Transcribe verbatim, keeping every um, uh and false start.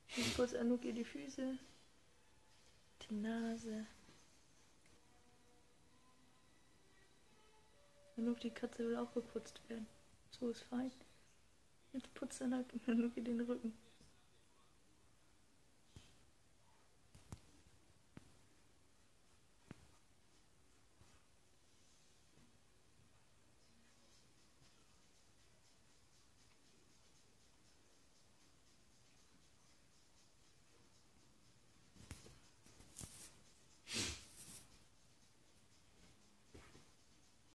Jetzt putzt Anuki die Füße, die Nase. Anuki, die Katze will auch geputzt werden. So ist fein. Jetzt putzt Anuki den Rücken.